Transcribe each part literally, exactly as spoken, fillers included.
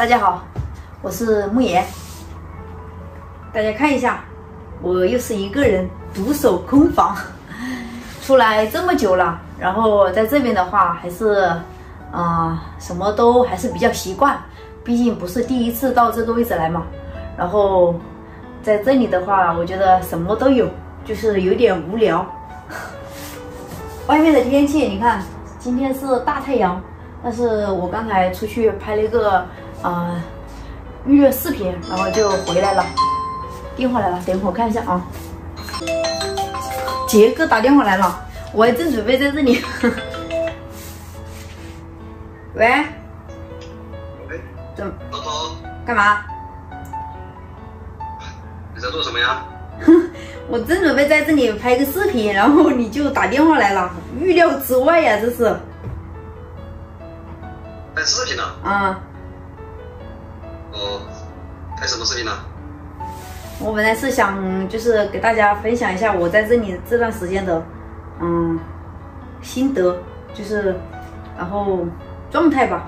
大家好，我是木言。大家看一下，我又是一个人独守空房，出来这么久了，然后在这边的话，还是啊、呃、什么都还是比较习惯，毕竟不是第一次到这个位置来嘛。然后在这里的话，我觉得什么都有，就是有点无聊。外面的天气，你看，今天是大太阳，但是我刚才出去拍了一个呃预热视频，然后就回来了。电话来了，等会我看一下啊。杰哥打电话来了，我还正准备在这里。喂。 喂。 怎么？ 老头。 干嘛？ 你在做什么呀？ 我正准备在这里拍个视频，然后你就打电话来了，预料之外呀，这是。 拍视频呢？ 啊。 哦，拍什么视频呢？ 我本来是想就是给大家分享一下我在这里这段时间的嗯心得，就是然后状态吧。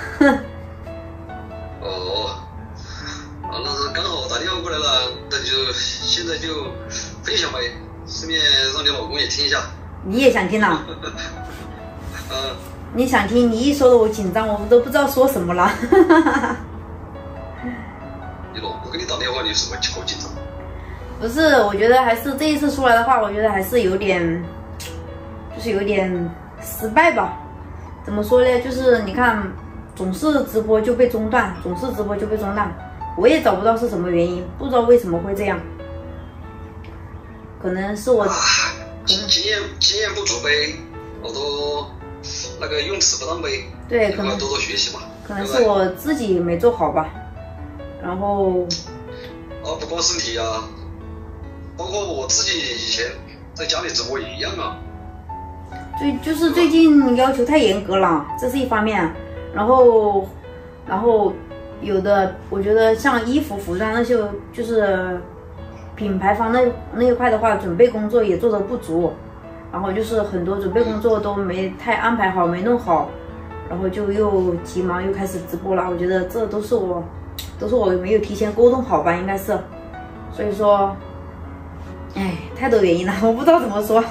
哦，啊，那是刚好打电话过来了，那就现在就分享呗，顺便让你老公也听一下。 你也想听呐？ 嗯。 你想听？你一说的我紧张，我都不知道说什么了。 你老公给你打电话，你有什么好紧张？ 不是，我觉得还是这一次出来的话，我觉得还是有点，就是有点失败吧。怎么说呢？就是你看，总是直播就被中断，总是直播就被中断，我也找不到是什么原因，不知道为什么会这样。可能是我， 啊、经经验经验不足呗，我都那个用词不当呗。 对，可能多多学习嘛。 可能是我自己没做好吧。然后， 啊，不光是你啊，包括我自己以前在家里直播也一样啊。 最就是最近要求太严格了，这是一方面。然后，然后有的我觉得像衣服、服装那些，就是品牌方那那一块的话，准备工作也做得不足。然后就是很多准备工作都没太安排好，没弄好，然后就又急忙又开始直播了。我觉得这都是我。都是我没有提前沟通好吧，应该是，所以说，哎，太多原因了，我不知道怎么说。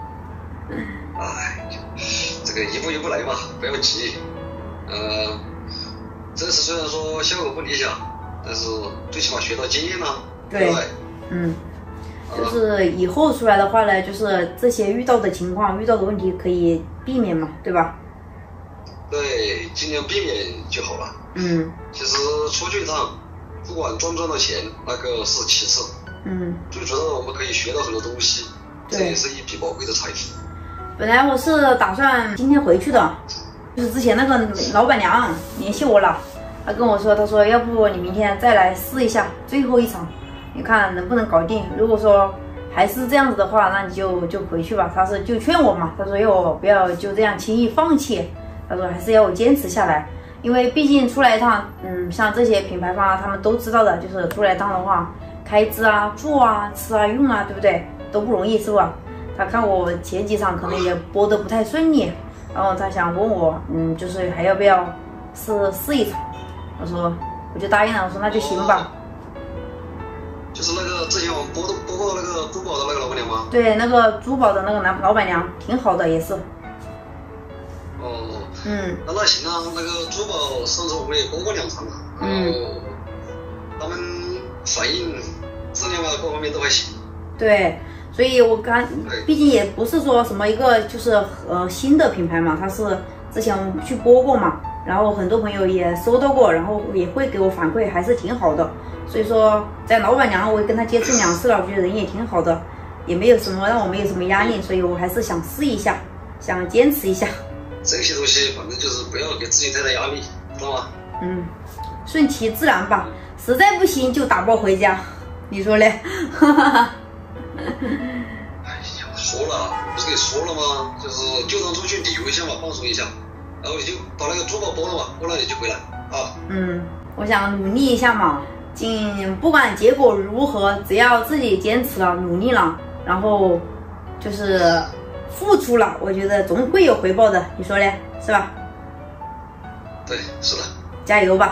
哎，这个一步一步来嘛，不要急。呃，这次虽然说效果不理想，但是最起码学到经验了。 对， 对对嗯，就是以后出来的话呢，就是这些遇到的情况、遇到的问题可以避免嘛，对吧？ 对，尽量避免就好了。 嗯， 其实出去一趟，不管赚不赚到钱，那个是其次。 嗯， 最主要的我们可以学到很多东西，这也是一笔宝贵的财富。 本来我是打算今天回去的，就是之前那个老板娘联系我了，她跟我说，她说要不你明天再来试一下最后一场，你看能不能搞定。如果说还是这样子的话，那你就就回去吧。她是就劝我嘛，她说要我不要就这样轻易放弃，她说还是要我坚持下来。因为毕竟出来一趟，嗯，像这些品牌方啊，他们都知道的，就是出来一趟的话，开支啊、住啊、吃啊、用啊，对不对？都不容易，是吧？他看我前几场可能也播得不太顺利，然后他想问我，嗯，就是还要不要试试一场？我说我就答应了，我说那就行吧。 就是那个之前我们播的播过那个珠宝的那个老板娘吗？ 对，那个珠宝的那个老老板娘挺好的，也是。 哦， 嗯， 那那行啊，那个珠宝上次我们也播过两场了，然后他们反应质量啊各方面都还行。 对，所以我刚毕竟也不是说什么一个就是呃新的品牌嘛，它是之前去播过嘛，然后很多朋友也收到过，然后也会给我反馈，还是挺好的。所以说在老板娘我也跟她接触两次了，我觉得人也挺好的，也没有什么让我没有什么压力，所以我还是想试一下，想坚持一下。这些东西反正就是不要给自己太大压力，知道吗？ 嗯，顺其自然吧，实在不行就打包回家，你说嘞？哈哈哈。 哎呀，说了，不是跟你说了吗？就是就当出去旅游一下嘛，放松一下，然后你就把那个珠宝包了嘛，过了你就回来啊。 嗯，我想努力一下嘛，尽不管结果如何，只要自己坚持了、努力了，然后就是付出了，我觉得总会有回报的，你说嘞？是吧？ 对，是的。 加油吧！ 不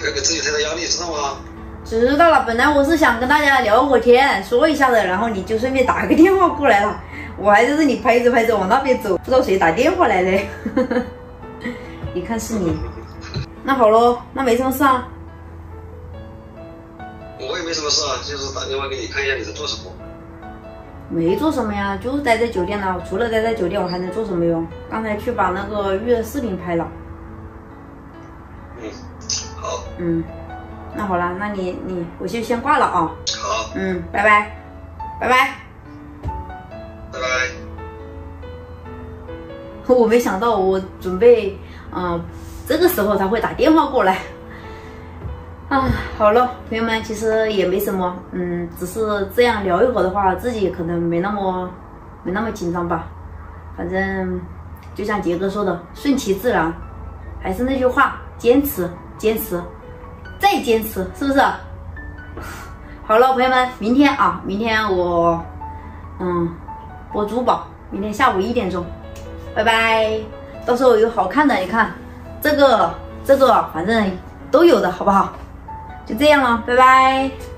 不要给自己太大压力，知道吗？ 知道了，本来我是想跟大家聊会天，说一下的，然后你就顺便打个电话过来了，我还在这里拍着拍着往那边走，不知道谁打电话来的。一看是你，那好咯，那没什么事啊。 我也没什么事啊，就是打电话给你看一下你在做什么。 没做什么呀，就待在酒店了。除了待在酒店，我还能做什么哟？刚才去把那个育儿视频拍了。 嗯，好。 嗯，那好了，那你你我就先挂了啊。 好。 嗯，拜拜，拜拜， 拜拜。 我没想到，我准备，嗯、呃，这个时候他会打电话过来。啊，好了，朋友们，其实也没什么，嗯，只是这样聊一会儿的话，自己可能没那么没那么紧张吧。反正就像杰哥说的，顺其自然，还是那句话，坚持，坚持，再坚持，是不是？好了，朋友们，明天啊，明天我嗯播珠宝，明天下午一点钟，拜拜。到时候有好看的，你看这个这个，反正都有的，好不好？就这样了，拜拜。